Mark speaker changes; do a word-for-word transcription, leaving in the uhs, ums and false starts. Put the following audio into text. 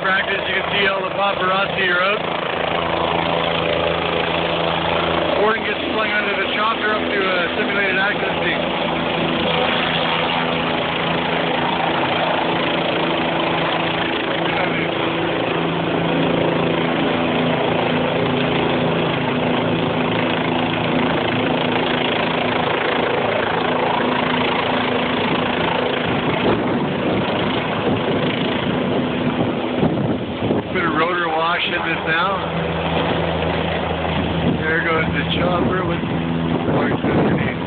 Speaker 1: practice. You can see all the paparazzi are out. Gordon gets flung under the chopper up to a simulated accident scene. Bit of rotor wash in this now. There goes the chopper with parts underneath.